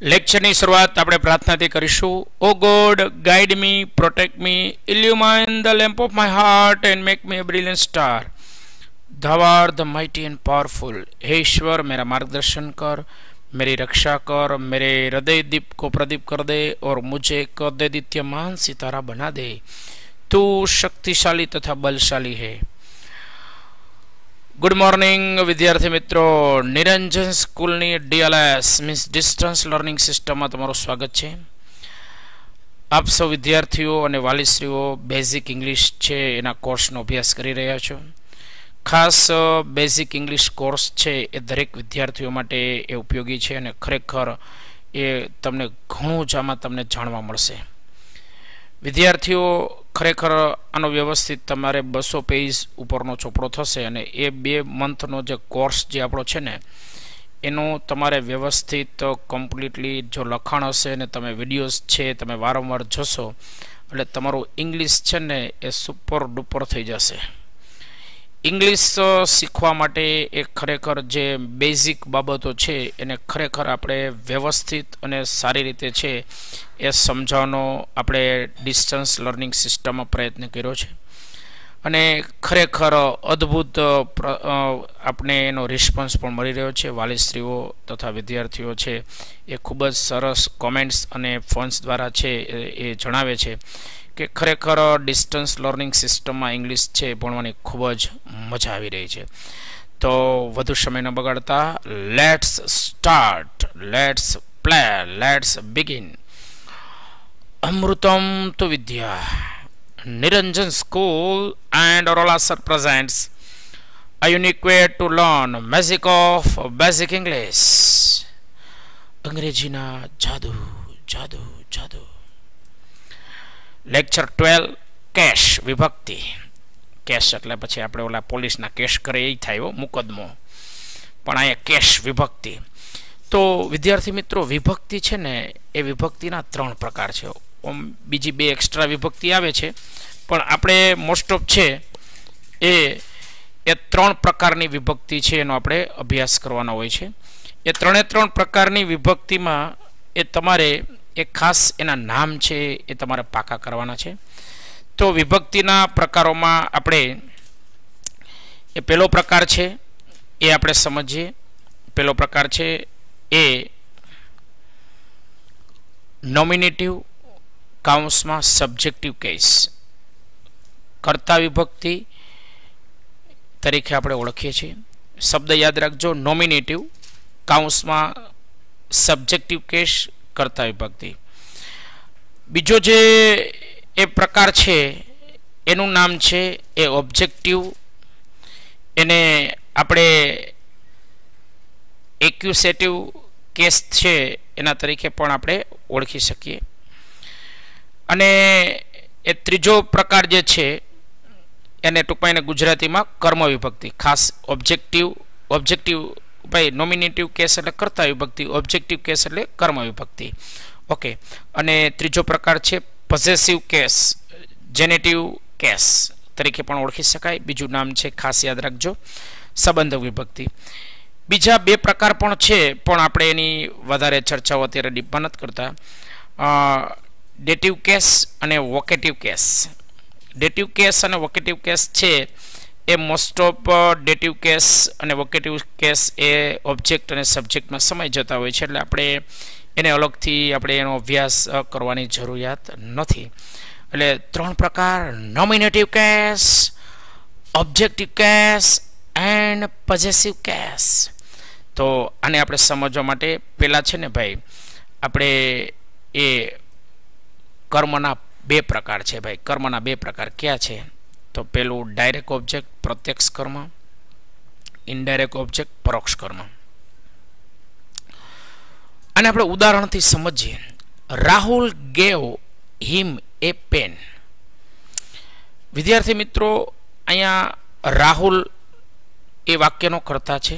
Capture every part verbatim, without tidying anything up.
લેક્ચરની શરૂઆત આપણે પ્રાર્થનાથી કરીશું. O God, guide me, protect me, illuminate the lamp of my heart and make me a brilliant star. thou art the mighty and powerful. हे ईश्वर, मेरा मार्गदर्शन कर, मेरी रक्षा कर, मेरे हृदय दीप को प्रदीप कर दे और मुझे एक दैदीप्यमान सितारा बना दे. तू शक्तिशाली तथा बलशाली है. गुड मॉर्निंग विद्यार्थी मित्रों. निरंजन स्कूलनी DLS means distance learning system में तमाરું स्वागत છે. આપ સૌ વિદ્યાર્થીઓ અને વાલીશ્રીઓ બેઝિક ઇંગ્લિશ છે એના કોર્સનો અભ્યાસ કરી રહ્યા છો. ખાસ બેઝિક ઇંગ્લિશ કોર્સ છે એ દરેક વિદ્યાર્થીઓ માટે એ ઉપયોગી છે અને ખરેખર એ તમને ઘણું જ આમાં તમને જાણવા મળશે. વિદ્યાર્થીઓ ખરેખર આનો વ્યવસ્થિત તમારે બસો પેજ ઉપરનો ચોપડો થશે અને એ બે મંથનો જે કોર્સ જે આપણો છે ને એનું તમારે વ્યવસ્થિત કમ્પ્લીટલી જો લખાણ હશે અને તમે વિડીયોઝ છે તમે વારંવાર જોશો એટલે તમારું ઇંગ્લિશ છે ને એ સુપર ડુપર થઈ જશે. ઇંગ્લિશ શીખવા માટે એ ખરેખર જે બેઝિક બાબતો છે એને ખરેખર આપણે વ્યવસ્થિત અને સારી રીતે છે એ સમજાવવાનો આપણે ડિસ્ટન્સ લર્નિંગ સિસ્ટમમાં પ્રયત્ન કર્યો છે અને ખરેખર અદ્ભુત આપણે એનો રિસ્પોન્સ પણ મળી રહ્યો છે. વાલીશ્રીઓ તથા વિદ્યાર્થીઓ છે એ ખૂબ જ સરસ કોમેન્ટ્સ અને ફોન્સ દ્વારા છે એ જણાવે છે કે ખરેખર ડિસ્ટન્સ લર્નિંગ સિસ્ટમમાં ઇંગ્લિશ છે ભણવાની ખૂબ જ મજા આવી રહી છે. તો વધુ સમય ન બગાડતા let's start, let's play, let's begin. અમૃતમ તો વિદ્યા. Niranjan School and Arola Sir presents a unique way to learn magic of basic English. અંગ્રેજીના જાદુ જાદુ જાદુ. લેક્ચર ટ્વેલ્વ કેશ વિભક્તિ. કેશ એટલે પછી આપણે ઓલા પોલીસના કેશ કરે એ થાય મુકદમો, પણ અહીંયા કેશ વિભક્તિ. તો વિદ્યાર્થી મિત્રો, વિભક્તિ છે ને એ વિભક્તિના ત્રણ પ્રકાર છે. ઓમ બીજી બે એક્સ્ટ્રા વિભક્તિ આવે છે પણ આપણે મોસ્ટ ઓફ છે એ એ ત્રણ પ્રકારની વિભક્તિ છે એનો આપણે અભ્યાસ કરવાનો હોય છે. એ ત્રણે ત્રણ પ્રકારની વિભક્તિમાં એ તમારે એ ખાસ એના નામ છે એ તમારે પાકા કરવાના છે. તો વિભક્તિના પ્રકારોમાં આપણે એ પહેલો પ્રકાર છે એ આપણે સમજીએ. પહેલો પ્રકાર છે એ નોમિનેટિવ કાઉન્સમાં સબ્જેક્ટિવ કેસ. કર્તા વિભક્તિ તરીકે આપણે ઓળખીએ છીએ. શબ્દ યાદ રાખજો, નોમિનેટિવ કાઉન્સમાં સબ્જેક્ટિવ કેસ, કર્તા વિભક્તિ. બીજો જે એ પ્રકાર છે એનું નામ છે એ ઓબ્જેક્ટિવ. એને આપણે એક્યુસેટિવ કેસ છે એના તરીકે પણ આપણે ઓળખી શકીએ. અને એ ત્રીજો પ્રકાર જે છે એને ટૂંકમાં એને ગુજરાતીમાં કર્મ વિભક્તિ. ખાસ ઓબ્જેક્ટિવ ઓબ્જેક્ટિવ ભાઈ નોમિનેટિવ કેસ એટલે કર્તા વિભક્તિ, ઓબ્જેક્ટિવ કેસ એટલે કર્મ વિભક્તિ. ઓકે. અને ત્રીજો પ્રકાર છે પોઝેસિવ કેસ, જેનેટિવ કેસ તરીકે પણ ઓળખી શકાય. બીજું નામ છે ખાસ યાદ રાખજો સંબંધ વિભક્તિ. બીજા બે પ્રકાર પણ છે પણ આપણે એની વધારે ચર્ચાઓ અત્યારે ડીપમાં નથી કરતા. ડેટિવ કેસ અને વોકેટિવ કેસ. ડેટિવ કેસ અને વોકેટિવ કેસ છે એ મોસ્ટ ઓફ ડેટિવ કેસ અને વોકેટિવ કેસ એ ઓબ્જેક્ટ અને સબ્જેક્ટમાં સમાઈ જતા હોય છે એટલે આપણે એને અલગથી આપણે એનો અભ્યાસ કરવાની જરૂરિયાત નથી. એટલે ત્રણ પ્રકાર: nominative case, objective case and possessive case. તો આને આપણે સમજવા માટે પહેલાં છે ને ભાઈ આપણે એ કર્મના બે પ્રકાર છે. ભાઈ કર્મના બે પ્રકાર ક્યાં છે? તો પેલું ડાયરેક્ટ ઓબ્જેક્ટ પ્રત્યક્ષ કર્મ, ઇનડાયરેક્ટ ઓબ્જેક્ટ પરોક્ષ કર્મ. અને આપણે ઉદાહરણથી સમજીએ. Rahul gave him a pen. વિદ્યાર્થી મિત્રો, અહીંયા રાહુલ એ વાક્યનો કર્તા છે.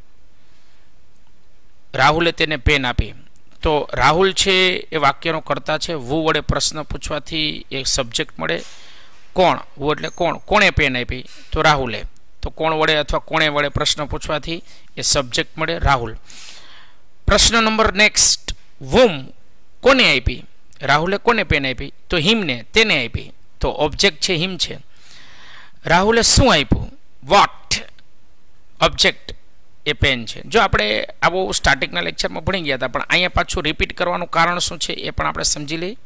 રાહુલે તેને પેન આપી. તો રાહુલ છે એ વાક્યનો કર્તા છે. વુ વડે પ્રશ્ન પૂછવાથી એક સબ્જેક્ટ મળે. કોણ? વુ એટલે કોણ? કોણે પેન આપી? તો રાહુલે. તો કોણ વડે અથવા કોણે વડે પ્રશ્ન પૂછવાથી એ સબ્જેક્ટ મળે રાહુલ. પ્રશ્ન નંબર નેક્સ્ટ whom કોને આપી, રાહુલે કોને પેન આપી, તો હિમને, તેને આપી, તો ઓબ્જેક્ટ છે હિમ છે. રાહુલે શું આપ્યું, વોટ, ઓબ્જેક્ટ એ પેન છે. જો આપણે આવો સ્ટાર્ટિંગના લેક્ચરમાં ભણી ગયા હતા, પણ અહીંયા પાછું રિપીટ કરવાનું કારણ શું છે એ પણ આપણે સમજી લઈએ.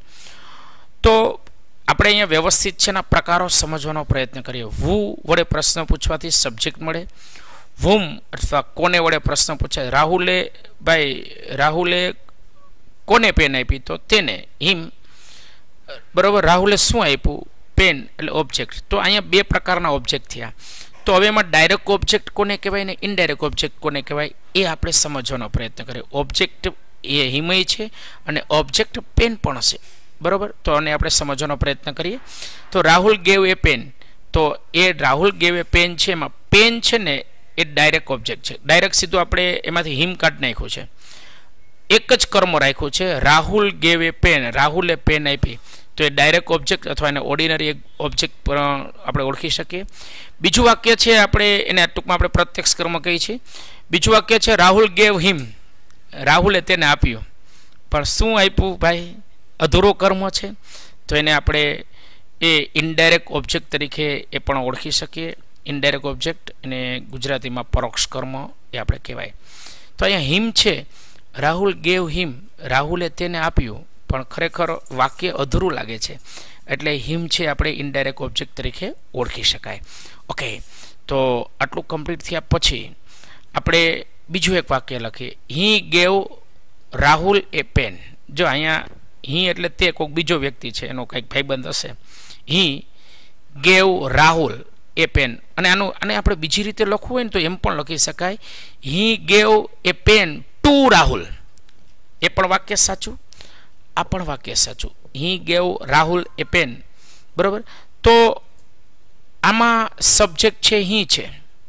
તો આપણે અહીંયા વ્યવસ્થિત છે એના પ્રકારો સમજવાનો પ્રયત્ન કરીએ. વુ વડે પ્રશ્ન પૂછવાથી સબ્જેક્ટ મળે. whom અથવા કોને વડે પ્રશ્ન પૂછાય, રાહુલે ભાઈ રાહુલે કોને પેન આપી, તો તેને, હિમ. બરોબર, રાહુલે શું આપ્યું, પેન, એટલે ઓબ્જેક્ટ. તો અહીંયા બે પ્રકારના ઓબ્જેક્ટ થયા. તો હવે એમાં ડાયરેક્ટ ઓબ્જેક્ટ કોને કહેવાય ને ઇનડાયરેક્ટ ઓબ્જેક્ટ કોને કહેવાય એ આપણે સમજવાનો પ્રયત્ન કરીએ. ઓબ્જેક્ટ એ હિમય છે અને ઓબ્જેક્ટ પેન પણ હશે. બરોબર, તો આને આપણે સમજવાનો પ્રયત્ન કરીએ. તો રાહુલ ગેવ એ પેન, તો એ રાહુલ ગેવ એ પેન છે, એમાં પેન છે ને એ ડાયરેક્ટ ઓબ્જેક્ટ છે. ડાયરેક્ટ સીધું આપણે એમાંથી હિમ કાઢી નાખ્યું છે, એક જ કર્મ રાખ્યું છે. રાહુલ ગેવ એ પેન, રાહુલે પેન આપી, તો એ ડાયરેક્ટ ઓબ્જેક્ટ અથવા એને ઓર્ડિનરી એક ઓબ્જેક્ટ આપણે ઓળખી શકીએ. બીજું વાક્ય છે, આપણે એને ટૂંકમાં આપણે પ્રત્યક્ષ કર્મ કહીએ છીએ. બીજું વાક્ય છે રાહુલ ગેવ હિમ, રાહુલે તેને આપ્યું, પણ શું આપ્યું ભાઈ, અધૂરો કર્મ છે, તો એને આપણે એ ઇનડાયરેક્ટ ઓબ્જેક્ટ તરીકે એ પણ ઓળખી શકીએ. ઇનડાયરેક્ટ ઓબ્જેક્ટ એને ગુજરાતીમાં પરોક્ષ કર્મ એ આપણે કહેવાય. તો અહીંયા હિમ છે, રાહુલ ગેવ હિમ, રાહુલે તેને આપ્યું, પણ ખરેખર વાક્ય અધૂરું લાગે છે, એટલે હિમ છે આપણે ઇનડાયરેક્ટ ઓબ્જેક્ટ તરીકે ઓળખી શકાય. ઓકે, તો આટલું કમ્પ્લીટ થયા પછી આપણે બીજું એક વાક્ય લખીએ. He gave Rahul a pen. જો અહીંયા હી એટલે તે કોઈક બીજો વ્યક્તિ છે, એનો કંઈક ભાઈબંધ હશે. He gave Rahul a pen. અને આનું આને આપણે બીજી રીતે લખવું હોય ને તો એમ પણ લખી શકાય, he gave a pen to Rahul. એ પણ વાક્ય સાચું, આ પણ વાક્ય સાચું. He gave Rahul a pen. બરોબર, તો આમાં સબ્જેક્ટ છે હી છે,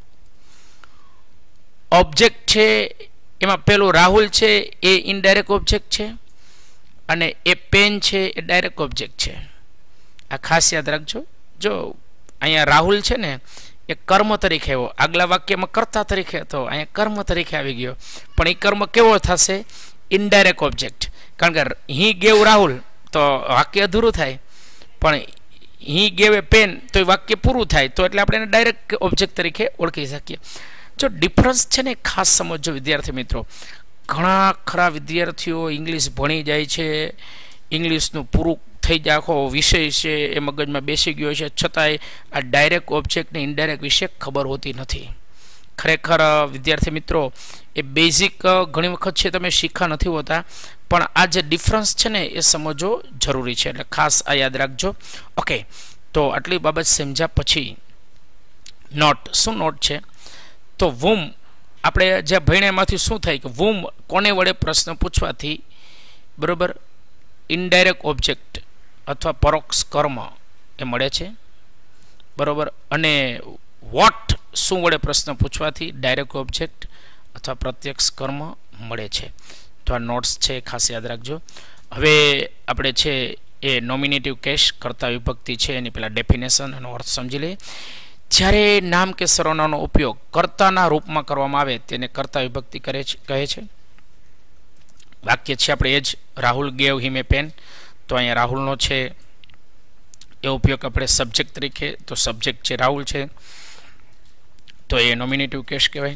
ઓબ્જેક્ટ છે એમાં પેલું રાહુલ છે એ ઇનડાયરેક્ટ ઓબ્જેક્ટ છે, અને એ પેન છે એ ડાયરેક્ટ ઓબ્જેક્ટ છે. આ ખાસ યાદ રાખજો. જો અહીંયા રાહુલ છે ને એ કર્મ તરીકે આવ્યો, આગલા વાક્યમાં કર્તા તરીકે હતો, અહીંયા કર્મ તરીકે આવી ગયો. પણ એ કર્મ કેવો થશે, ઇનડાયરેક્ટ ઓબ્જેક્ટ. કારણ કે હી ગેવ રાહુલ તો વાક્ય અધૂરું થાય, પણ હી ગેવ એ પેન તો એ વાક્ય પૂરું થાય. તો એટલે આપણે એને ડાયરેક્ટ ઓબ્જેક્ટ તરીકે ઓળખી શકીએ. જો ડિફરન્સ છે ને ખાસ સમજો વિદ્યાર્થી મિત્રો. ઘણા ખરા વિદ્યાર્થીઓ ઇંગ્લિશ ભણી જાય છે, ઇંગ્લિશનું પૂરું થઈ જાય, આખો વિષય છે એ મગજમાં બેસી ગયો છે, છતાંય આ ડાયરેક્ટ ઓબ્જેક્ટ ને ઇનડાયરેક્ટ વિશે ખબર હોતી નથી. ખરેખર વિદ્યાર્થી મિત્રો એ બેઝિક ઘણી વખત છે તમે શીખા નથી હોતા, પણ આ જે ડિફરન્સ છે ને એ સમજવો જરૂરી છે, એટલે ખાસ આ યાદ રાખજો. ઓકે, તો આટલી બાબત સમજ્યા પછી નોટ. શું નોટ છે, તો વુમ આપણે જે ભણ્યામાંથી શું થાય કે વુમ કોને વડે પ્રશ્ન પૂછવાથી, બરોબર, ઇનડાયરેક્ટ ઓબ્જેક્ટ અથવા પરોક્ષ કર્મ એ મળે છે. બરોબર, અને વોટ શું વડે પ્રશ્ન પૂછવાથી ડાયરેક્ટ ઓબ્જેક્ટ અથવા પ્રત્યક્ષ કર્મ મળે છે. તો આ નોટ્સ છે, ખાસ યાદ રાખજો. હવે આપણે છે એ નોમિનેટિવ કેસ કર્તા વિભક્તિ છે એની પહેલાં ડેફિનેશન એનો અર્થ સમજી લઈએ. જ્યારે નામ કે સર્વનામનો ઉપયોગ કર્તાના રૂપમાં કરવામાં આવે તેને કર્તા વિભક્તિ કરે છે કહે છે. વાક્ય છે આપણે એ જ, Rahul gave him a pen. તો અહીંયા રાહુલનો છે એ ઉપયોગ આપણે સબ્જેક્ટ તરીકે, તો સબ્જેક્ટ છે રાહુલ છે, તો એ નોમિનેટિવ કેસ કહેવાય.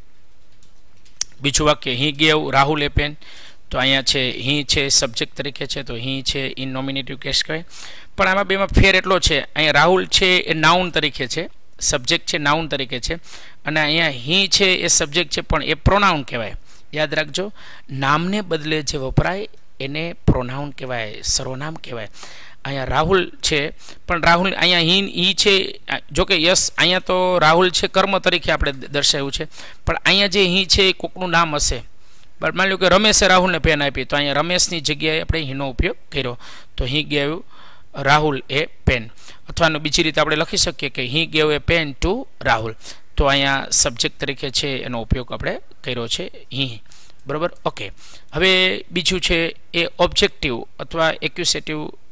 બીજું વાક્ય he gave Rahul a pen, તો અહીંયા છે હી છે સબ્જેક્ટ તરીકે છે, તો હી છે ઇન નોમિનેટિવ કેસ કહેવાય. પણ આમાં બેમાં ફેર એટલો છે, અહીંયા રાહુલ છે એ નાઉન તરીકે છે, સબ્જેક્ટ છે નાઉન તરીકે છે, અને અહીંયા હી છે એ સબ્જેક્ટ છે પણ એ પ્રોનાઉન કહેવાય. યાદ રાખજો, નામને બદલે જે વપરાય એને પ્રોનાઉન કહેવાય, સર્વનામ કહેવાય. અહીંયા રાહુલ છે પણ રાહુલ અહીંયા હી હી છે, જોકે યસ અહીંયા તો રાહુલ છે કર્મ તરીકે આપણે દર્શાવ્યું છે, પણ અહીંયા જે હી છે એ કોકનું નામ હશે. બટ માની લો કે રમેશે રાહુલને પેન આપી, તો અહીંયા રમેશની જગ્યાએ આપણે હીનો ઉપયોગ કર્યો, તો he gave Rahul a pen. અથવા બીજી રીતે આપણે લખી શકીએ કે he gave a pen to Rahul, તો અહીંયા સબ્જેક્ટ તરીકે છે એનો ઉપયોગ આપણે કર્યો છે હી. બરાબર, ઓકે. હવે બીજું છે એ ઓબ્જેક્ટિવ અથવા એક્યુસેટિવ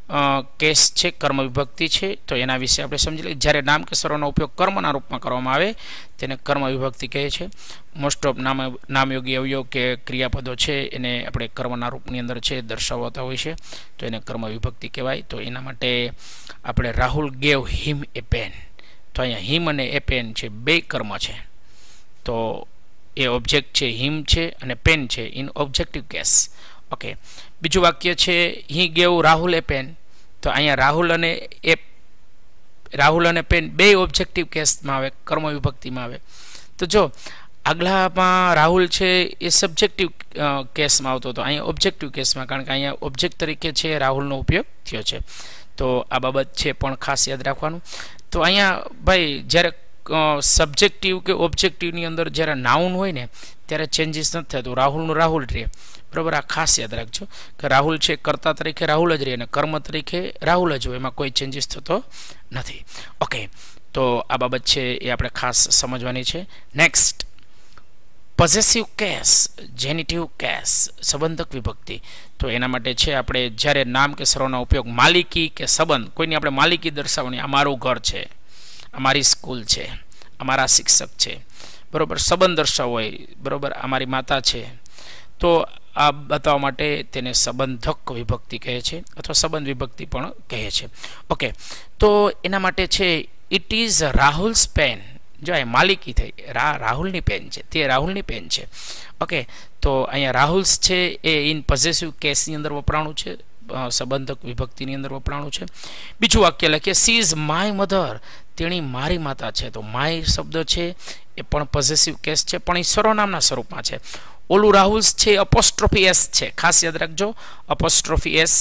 કેસ છે, કર્મ વિભક્તિ છે. તો એના વિશે આપણે સમજી લઈએ. જ્યારે નામ કે સર્વનો ઉપયોગ કર્મના રૂપમાં કરવામાં આવે તેને કર્મ વિભક્તિ કહે છે. મોસ્ટ ઓફ નામ નામયોગી અવયવ કે ક્રિયાપદો છે એને આપણે કર્મના રૂપની અંદર છે દર્શાવતા હોય છે, તો એને કર્મ વિભક્તિ કહેવાય. તો એના માટે આપણે Rahul gave him a pen, તો અહીંયા હિમ અને એ પેન છે બે કર્મ છે. તો એ ઓબ્જેક્ટ છે હિમ છે અને પેન છે ઇન ઓબ્જેક્ટિવ કેસ. ઓકે, બીજું વાક્ય છે he gave Rahul a pen. તો અહીંયા રાહુલ અને એ રાહુલ અને પેન બે ઓબ્જેક્ટિવ કેસમાં આવે, કર્મ વિભક્તિમાં આવે. તો જો આગલામાં રાહુલ છે એ સબ્જેક્ટિવ કેસમાં આવતો હતો, અહીંયા ઓબ્જેક્ટિવ કેસમાં, કારણ કે અહીંયા ઓબ્જેક્ટ તરીકે છે રાહુલનો ઉપયોગ થયો છે. તો આ બાબત છે પણ ખાસ યાદ રાખવાનું. તો અહીંયા ભાઈ જ્યારે સબ્જેક્ટિવ કે ઓબ્જેક્ટિવની અંદર જ્યારે નાઉન હોય ને ત્યારે ચેન્જીસ નથી થતું, રાહુલનું રાહુલ રહે. બરાબર, આ ખાસ યાદ રાખજો કે રાહુલ છે કર્તા તરીકે રાહુલ જ રહે અને કર્મ તરીકે રાહુલ જ હોય, એમાં કોઈ ચેન્જીસ થતો નથી. ઓકે, તો આ બાબત છે એ આપણે ખાસ સમજવાની છે. Next, possessive case, genitive case, સંબંધક વિભક્તિ. તો એના માટે છે આપણે જ્યારે નામ કે સર્વનો ઉપયોગ માલિકી કે સંબંધ, કોઈની આપણે માલિકી દર્શાવવાની, આ મારું ઘર છે, અમારી સ્કૂલ છે, અમારા શિક્ષક છે, બરોબર, સંબંધ દર્શાવવો હોય, બરોબર, અમારી માતા છે, તો આ બતાવવા માટે તેને સંબંધક વિભક્તિ કહે છે અથવા સંબંધ વિભક્તિ પણ કહે છે. ઓકે, તો એના માટે છે ઇટ ઇઝ રાહુલ્સ પેન. જો એ માલિકી થઈ, રા રાહુલની પેન છે, તે રાહુલની પેન છે. ઓકે, તો અહીંયા રાહુલ્સ છે એ ઇન પોઝેસિવ કેસની અંદર વપરાણું છે, સંબંધક વિભક્તિની અંદર વપરાણું છે. બીજું વાક્ય લખીએ, સી ઇઝ માય મધર, તેણી મારી માતા છે. તો માય શબ્દ છે એ પણ પોઝેસિવ કેસ છે, પણ એ સર્વનામના સ્વરૂપમાં છે. ઓલું રાહુલ્સ છે અપોસ્ટ્રોફી એસ છે, ખાસ યાદ રાખજો, અપોસ્ટ્રોફી એસ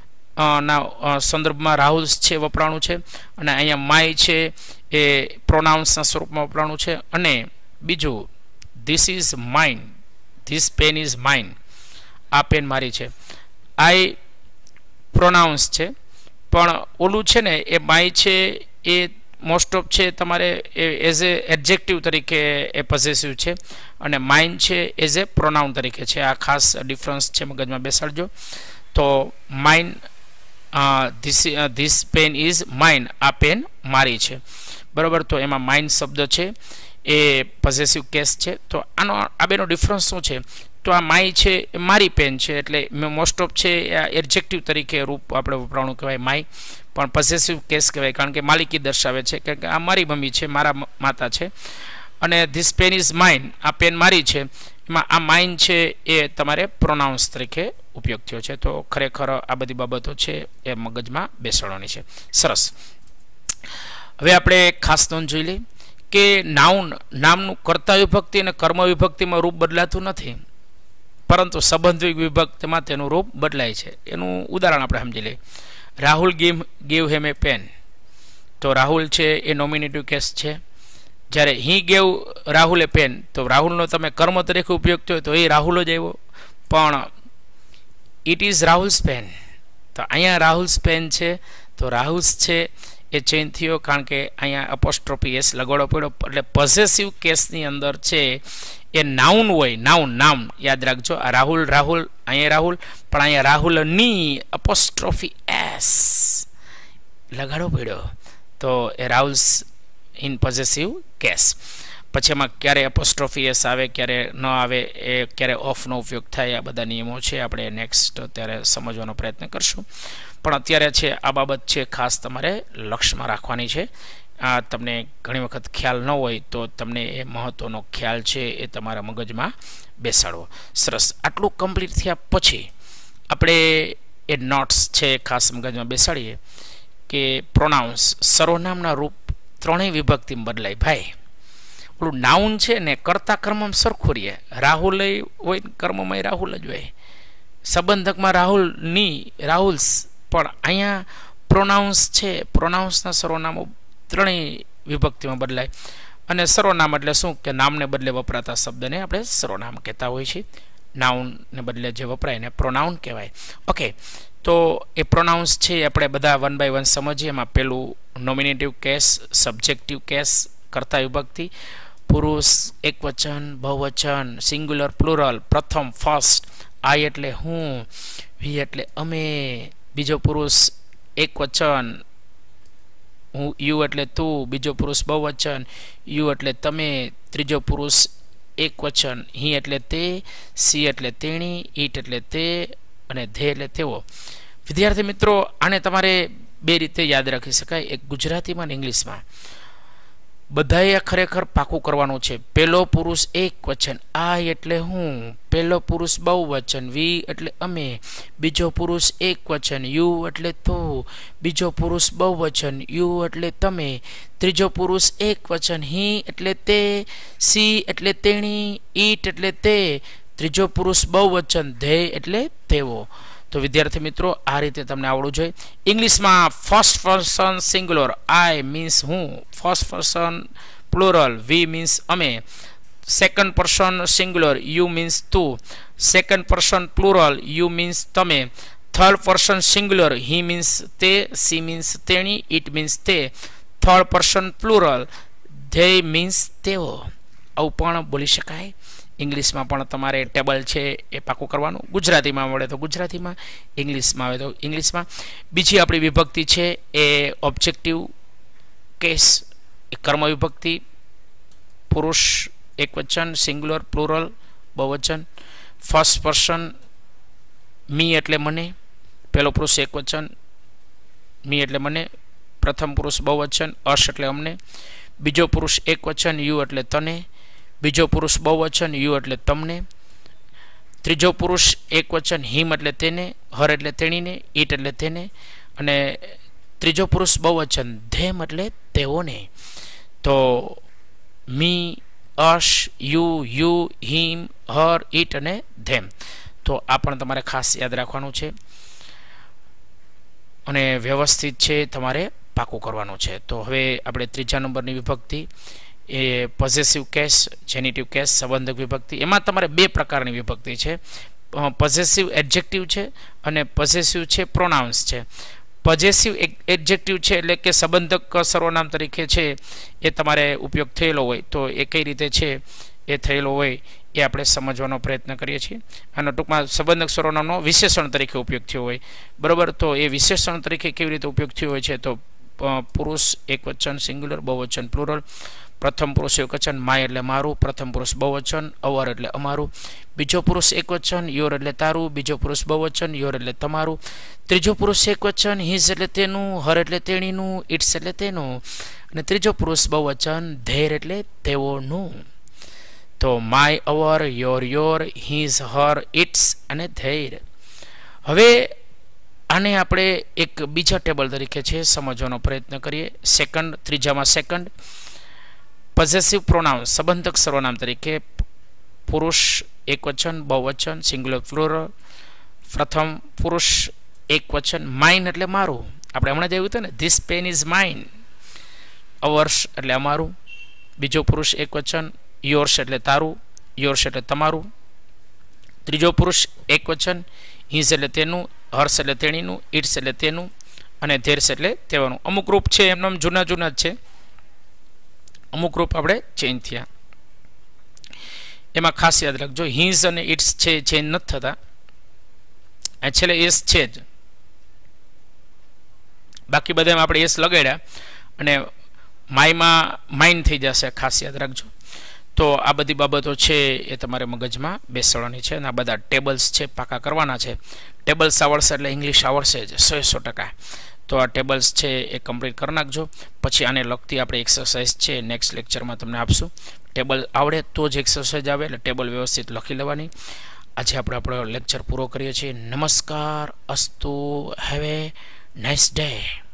ના સંદર્ભમાં રાહુલ્સ છે વપરાણું છે, અને અહીંયા માય છે એ પ્રોનાઉન્સના સ્વરૂપમાં વપરાણું છે. અને બીજું this is mine, this pen is mine, આ પેન મારી છે. આઈ પ્રોનાઉન્સ છે, પણ ઓલું છે ને એ માય છે એ મોસ્ટ ઓફ છે તમારે એઝ એ એડજેક્ટિવ તરીકે એ પોઝેસિવ છે, અને માઇન છે એઝ એ પ્રોનાઉન તરીકે છે. આ ખાસ ડિફરન્સ છે, મગજમાં બેસાડજો. તો mine, this this pen is mine, આ પેન મારી છે, બરાબર. તો એમાં માઇન શબ્દ છે એ પોઝેસિવ કેસ છે. તો આનો આ બેનો ડિફરન્સ શું છે? તો આ માય છે એ મારી પેન છે, એટલે મોસ્ટ ઓફ છે આ એડજેક્ટિવ તરીકે રૂપ આપણે વપરાણું કહેવાય માય, પણ પોઝેસિવ કેસ કહેવાય, કારણ કે માલિકી દર્શાવે છે કે આ મારી મમ્મી છે, મારા માતા છે. અને ધીસ પેન ઇઝ માઇન, આ પેન મારી છે, એમાં આ માઇન છે એ તમારે પ્રોનાઉન્સ તરીકે ઉપયોગ થયો છે. તો ખરેખર આ બધી બાબતો છે એ મગજમાં બેસાડવાની છે. સરસ. હવે આપણે ખાસ નોંધ જોઈ લઈએ કે નાઉન, નામનું કર્તા વિભક્તિ અને કર્મ વિભક્તિમાં રૂપ બદલાતું નથી, પરંતુ સંબંધિક વિભક્તિમાં તેનું રૂપ બદલાય છે. એનું ઉદાહરણ આપણે સમજી લઈએ. Rahul gave gave him a pen. તો રાહુલ છે એ નોમિનેટિવ કેસ છે. જ્યારે he gave Rahul a pen, તો રાહુલનો તમે કર્મ તરીકે ઉપયોગ થયો તો એ રાહુલ જ આવ્યો, પણ ઇટ ઇઝ રાહુલ્સ પેન. તો અહીંયા રાહુલ્સ પેન છે, તો રાહુલ્સ છે એ ચેન્જ થયો, કારણ કે અહીંયા અપોસ્ટ્રોફી એસ લગાડવો પડ્યો. એટલે પોઝેસિવ કેસની અંદર છે એ નાઉન હોય, નાઉન નામ યાદ રાખજો. આ રાહુલ રાહુલ અહીંયા રાહુલ, પણ અહીંયા રાહુલની અપોસ્ટ્રોફી એસ લગાડવો પડ્યો, તો એ રાહુલ્સ ઇન પોઝેસિવ કેસ. પછી એમાં ક્યારે અપોસ્ટ્રોફી એસ આવે, ક્યારે ન આવે, એ ક્યારે ઓફનો ઉપયોગ થાય, આ બધા નિયમો છે આપણે નેક્સ્ટ ત્યારે સમજવાનો પ્રયત્ન કરશું. પણ અત્યારે છે આ બાબત છે ખાસ તમારે લક્ષમાં રાખવાની છે. આ તમને ઘણી વખત ખ્યાલ ન હોય તો તમને એ મહત્વનો ખ્યાલ છે એ તમારા મગજમાં બેસાડવો. સરસ. આટલું કમ્પ્લીટ થયા પછી આપણે એ નોટ્સ છે ખાસ મગજમાં બેસાડીએ કે પ્રોનાઉન્સ, સર્વનામના રૂપ ત્રણેય વિભક્તિમાં બદલાય. ભાઈ ઓલું નાઉન છે ને કર્તા કર્મમાં સરખું રહીએ, રાહુલ હોય કર્મમાં રાહુલ જ હોય, સંબંધકમાં રાહુલની રાહુલ્સ, પણ અહીંયા પ્રોનાઉન્સ છે, પ્રોનાઉન્સના સર્વનામો ત્રણેય વિભક્તિમાં બદલાય. અને સર્વનામ એટલે શું કે નામને બદલે વપરાતા શબ્દને આપણે સર્વનામ કહેતા હોઈએ છીએ. નાઉનને બદલે જે વપરાય એને પ્રોનાઉન કહેવાય. ઓકે, તો એ પ્રોનાઉન્સ છે આપણે બધા વન બાય વન સમજીએ. એમાં પેલું નોમિનેટિવ કેસ, સબ્જેક્ટિવ કેસ, કર્તા વિભક્તિ, પુરુષ એકવચન, બહુવચન, સિંગ્યુલર, પ્લુરલ, પ્રથમ ફર્સ્ટ, આઈ એટલે હું, વી એટલે અમે, બીજો પુરુષ એક વચન, હું યુ એટલે તું, બીજો પુરુષ બહુવચન, યુ એટલે તમે, ત્રીજો પુરુષ એક વચન, હી એટલે તે, સી એટલે તેણી, ઈટ એટલે તે અને ધે એટલે તેઓ. વિદ્યાર્થી મિત્રો, આને તમારે બે રીતે યાદ રાખી શકાય, એક ગુજરાતીમાં અને ઇંગ્લિશમાં. બધાએ ખરેખર પાકું કરવાનું છે. પહેલો પુરુષ એક વચન આઈ એટલે હું, પહેલો પુરુષ બહુવચન વી એટલે અમે, બીજો પુરુષ એક વચન યુ એટલે તું, બીજો પુરુષ બહુવચન યુ એટલે તમે, ત્રીજો પુરુષ એક વચન હી એટલે તે, સી એટલે તેણી, ઈટ એટલે તે, ત્રીજો પુરુષ બહુવચન ધે એટલે તેઓ. તો વિદ્યાર્થી મિત્રો, આ રીતે તમને આવડવું જોઈએ. ઇંગ્લિશમાં first person singular I means હું, first person plural we means અમે, second person singular you means તું, second person plural you means તમે, third person singular he means તે, સી મીન્સ તેણી, ઇટ મીન્સ તે, third person plural they means તેઓ. આવું પણ બોલી શકાય. ઇંગ્લિશમાં પણ તમારે ટેબલ છે એ પાકું કરવાનું. ગુજરાતીમાં મળે તો ગુજરાતીમાં, ઇંગ્લિશમાં આવે તો ઇંગ્લિશમાં. બીજી આપણી વિભક્તિ છે એ ઓબ્જેક્ટિવ કેસ, એ કર્મ વિભક્તિ. પુરુષ એક વચન સિંગ્યુલર પ્લુરલ બહુવચન, ફર્સ્ટ પર્સન મી એટલે મને, પહેલો પુરુષ એક વચન મી એટલે મને, પ્રથમ પુરુષ બહુવચન અર્શ એટલે અમને, બીજો પુરુષ એક વચન યુ એટલે તને, બીજો પુરુષ બહુવચન યુ એટલે તમને, ત્રીજો પુરુષ એક વચન હિમ એટલે તેને, હર એટલે તેણીને, ઈટ એટલે તેને, અને ત્રીજો પુરુષ બહુવચન ધેમ એટલે તેઓને. તો મી, અશ, યુ, યુ, હિમ, હર, ઈટ અને ધેમ. તો આ પણ તમારે ખાસ યાદ રાખવાનું છે અને વ્યવસ્થિત છે તમારે પાકું કરવાનું છે. તો હવે આપણે ત્રીજા નંબરની વિભક્તિ એ પોઝેસિવ કેસ, જેનિટિવ કેસ, સંબંધક વિભક્તિ. એમાં તમારે બે પ્રકારની વિભક્તિ છે. પોઝેસિવ એડજેક્ટિવ છે અને પોઝેસિવ છે પ્રોનાઉન્સ છે. પોઝેસિવ એડજેક્ટિવ છે એટલે કે સંબંધક સર્વનામ તરીકે છે એ તમારે ઉપયોગ થયેલો હોય, તો એ કઈ રીતે છે એ થયેલો હોય એ આપણે સમજવાનો પ્રયત્ન કરીએ છીએ. અને ટૂંકમાં સંબંધક સર્વનામનો વિશેષણ તરીકે ઉપયોગ થયો હોય, બરાબર. તો એ વિશેષણ તરીકે કેવી રીતે ઉપયોગ થયો હોય છે? તો પુરુષ એક વચન સિંગ્યુલર, બહુવચન પ્લુરલ. પ્રથમ પુરુષ એક વચન માય એટલે મારું, પ્રથમ પુરુષ બહુવચન અવર એટલે અમારું, બીજો પુરુષ એક વચન યોર એટલે તારું, બીજો પુરુષ બહુવચન યોર એટલે તમારું, ત્રીજો પુરુષ એક વચન હિઝ એટલે તેનું, હર એટલે તેણીનું, ઇટ્સ એટલે તેનું, અને ત્રીજો પુરુષ બહુવચન ધેર એટલે તેઓનું. તો my our, your your, his her, its અને ધેર. હવે આને આપણે એક બીજા ટેબલ તરીકે છે સમજવાનો પ્રયત્ન કરીએ. સેકન્ડ, ત્રીજામાં સેકન્ડ પોઝેસિવ પ્રોનાઉન સંબંધક સર્વનામ તરીકે પુરુષ એક વચન બહુવચન સિંગ્યુલર પ્લુરલ. પ્રથમ પુરુષ એક વચન માઇન એટલે મારું, આપણે હમણાં જ આવ્યું હતું ને, this pen is mine. Ours એટલે અમારું. બીજો પુરુષ એક વચન યોર્સ એટલે તારું, યોર્સ એટલે તમારું. ત્રીજો પુરુષ એક વચન હિઝ એટલે તેનું, હર્ષ એટલે તેણીનું, ઇટ્સ એટલે તેનું, અને ધેર્સ એટલે તેવાનું. અમુક રૂપ છે એમનો જૂના જૂના જ છે, અમુક રૂપ આપણે ચેન્જ થયા. એમાં ખાસ યાદ રાખજો, હિઝ અને ઇટ્સ છે ચેન્જ નથી થતા, આ છેલ્લે એસ છે જ. બાકી બધામાં આપણે એસ લગાડ્યા અને માયમાં માઇન થઈ જશે, ખાસ યાદ રાખજો. તો આ બધી બાબતો છે એ તમારે મગજમાં બેસાડવાની છે અને આ બધા ટેબલ્સ છે પાકા કરવાના છે. ટેબલ્સ આવડશે એટલે ઇંગ્લિશ આવડશે જ સો સો ટકા. તો આ ટેબલ્સ છે એ કમ્પ્લીટ કરી નાખજો. પછી આને લગતી આપણે એક્સરસાઇઝ છે નેક્સ્ટ લેક્ચરમાં તમને આપશું. ટેબલ આવડે તો જ એક્સરસાઇઝ આવે, એટલે ટેબલ વ્યવસ્થિત લખી લેવાની. આજે આપણે આપણો લેક્ચર પૂરો કરીએ છીએ. નમસ્કાર, અસ્તુ, હેવ એ નાઇસ ડે.